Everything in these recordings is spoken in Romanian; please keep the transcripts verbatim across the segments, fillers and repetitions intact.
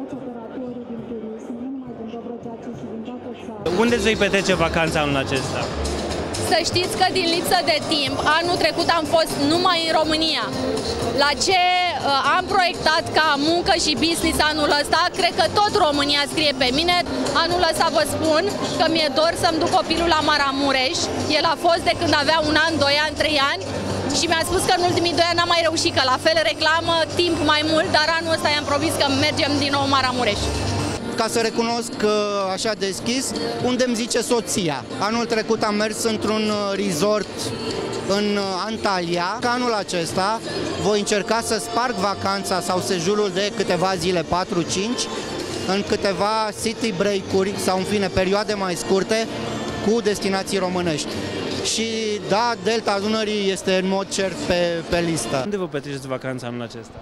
toți operatorii din turism, nu numai din Dobrogea, ci și din toată țara. Unde îți vei petrece vacanța anul acesta? Să știți că din lipsă de timp, anul trecut am fost numai în România. La ce uh, am proiectat ca muncă și business anul ăsta, cred că tot România scrie pe mine. Anul ăsta vă spun că mi-e dor să-mi duc copilul la Maramureș. El a fost de când avea un an, doi ani, trei ani și mi-a spus că în ultimii doi ani n-am mai reușit, că la fel reclamă timp mai mult, dar anul ăsta i-am promis că mergem din nou Maramureș. Ca să recunosc așa deschis, unde îmi zice soția. Anul trecut am mers într-un resort în Antalya. Ca anul acesta voi încerca să sparg vacanța sau sejurul de câteva zile, patru cinci, în câteva city break-uri sau în fine perioade mai scurte cu destinații românești. Și da, Delta Dunării este în mod cert pe, pe listă. Unde vă petreceți vacanța anul acesta?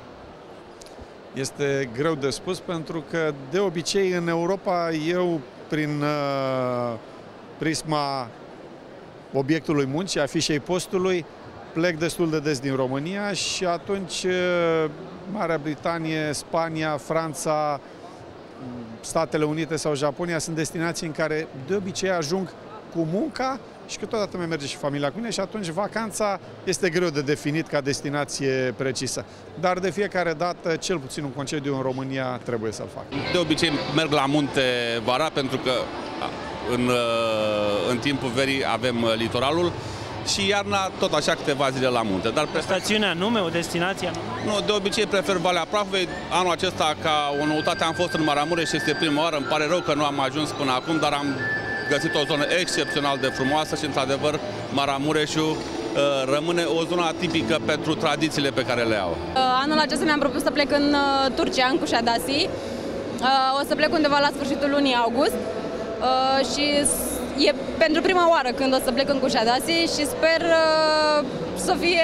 Este greu de spus pentru că de obicei în Europa eu prin uh, prisma obiectului muncii, a fișei postului, plec destul de des din România și atunci uh, Marea Britanie, Spania, Franța, Statele Unite sau Japonia sunt destinații în care de obicei ajung cu munca și câteodată mai merge și familia cu mine și atunci vacanța este greu de definit ca destinație precisă. Dar de fiecare dată, cel puțin un concediu în România trebuie să-l fac. De obicei merg la munte vara pentru că în, în timpul verii avem litoralul și iarna tot așa câteva zile la munte. Dar prefer... Stațiunea anume, o destinație anume? Nu, de obicei prefer Valea Prahovei. Anul acesta, ca o noutate, am fost în Maramureș și este prima oară. Îmi pare rău că nu am ajuns până acum, dar am găsit o zonă excepțional de frumoasă și, într-adevăr, Maramureșul uh, rămâne o zonă atipică pentru tradițiile pe care le au. Anul acesta mi-am propus să plec în uh, Turcia, în Kuşadasi. Uh, o să plec undeva la sfârșitul lunii august uh, și e pentru prima oară când o să plec în Kuşadasi și sper uh, să fie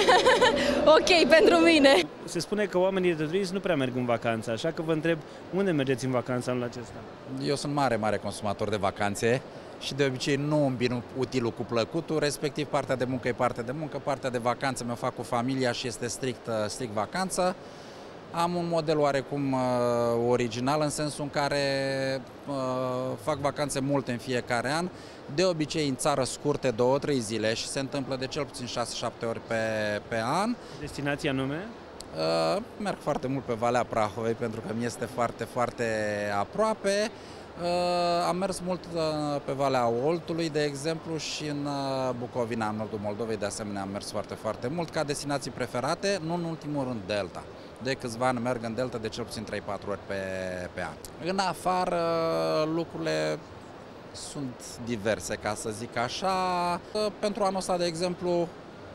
ok pentru mine. Se spune că oamenii de turism nu prea merg în vacanță, așa că vă întreb, unde mergeți în vacanță anul acesta? Eu sunt mare, mare consumator de vacanțe și de obicei nu îmbin utilul cu plăcutul, respectiv partea de muncă e partea de muncă, partea de vacanță mi-o fac cu familia și este strict, strict vacanță. Am un model oarecum uh, original în sensul în care uh, fac vacanțe multe în fiecare an, de obicei în țară scurte, două, trei zile și se întâmplă de cel puțin șase șapte ori pe, pe an. Destinația anume? Uh, merg foarte mult pe Valea Prahovei pentru că mi este foarte, foarte aproape. Uh, am mers mult uh, pe Valea Oltului, de exemplu, și în uh, Bucovina, în nordul Moldovei, de asemenea am mers foarte, foarte mult. Ca destinații preferate, nu în ultimul rând Delta. De câțiva ani merg în Delta de cel puțin trei patru ori pe, pe an. În afară, lucrurile sunt diverse, ca să zic așa. Uh, pentru anul ăsta, de exemplu,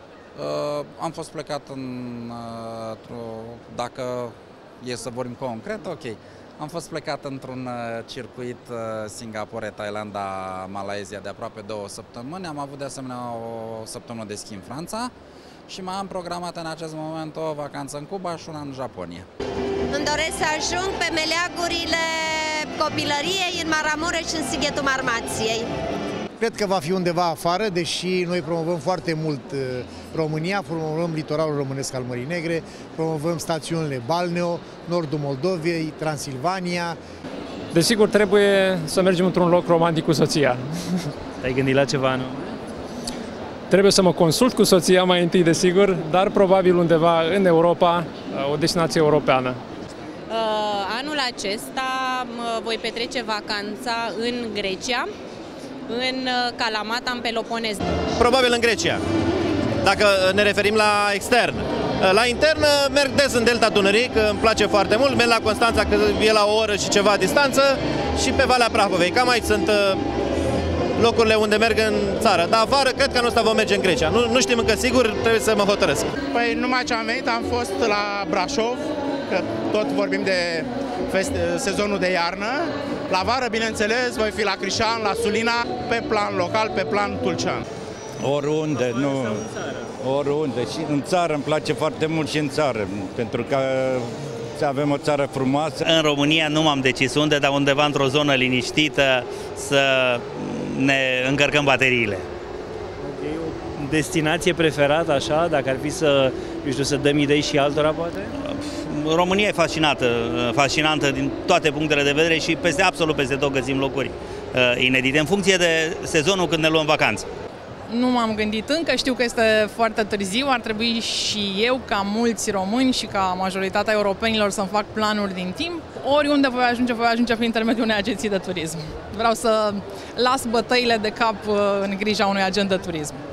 Uh, am fost plecat în, uh, dacă e să vorbim concret, ok. Am fost plecat într-un uh, circuit uh, Singapore, Thailanda, Malaysia de aproape două săptămâni. Am avut de asemenea o săptămână de schi în Franța și mai am programat în acest moment o vacanță în Cuba și una în Japonia. Îmi doresc să ajung pe meleagurile copilăriei în Maramureș și în Sighetul Marmației. Cred că va fi undeva afară, deși noi promovăm foarte mult România, promovăm litoralul românesc al Mării Negre, promovăm stațiunile Balneo, nordul Moldovei, Transilvania. Desigur, trebuie să mergem într-un loc romantic cu soția. Te-ai gândit la ceva, nu? Trebuie să mă consult cu soția mai întâi, desigur, dar probabil undeva în Europa, o destinație europeană. Anul acesta voi petrece vacanța în Grecia, în Kalamata, în Peloponez. Probabil în Grecia, dacă ne referim la extern. La intern merg des în Delta Dunării, că îmi place foarte mult, merg la Constanța, că e la o oră și ceva distanță, și pe Valea Prahovei. Cam aici sunt locurile unde merg în țară. Dar afară, cred că anul ăsta vom merge în Grecia. Nu, nu știm încă sigur, trebuie să mă hotărăsc. Păi numai ce am venit, am fost la Brașov, că tot vorbim de sezonul de iarnă. La vară, bineînțeles, voi fi la Crișan, la Sulina, pe plan local, pe plan tulcean. Oriunde, nu, oriunde. Și în țară îmi place foarte mult și în țară, pentru că avem o țară frumoasă. În România nu m-am decis unde, dar undeva într-o zonă liniștită să ne încărcăm bateriile. E o destinație preferată, așa, dacă ar fi să, eu știu, să dăm idei și altora, poate? România e fascinată, fascinantă din toate punctele de vedere și peste absolut peste tot găsim locuri inedite, în funcție de sezonul când ne luăm vacanță. Nu m-am gândit încă, știu că este foarte târziu, ar trebui și eu, ca mulți români și ca majoritatea europenilor, să-mi fac planuri din timp. Oriunde voi ajunge, voi ajunge prin intermediul unei agenții de turism. Vreau să las bătăile de cap în grija unui agent de turism.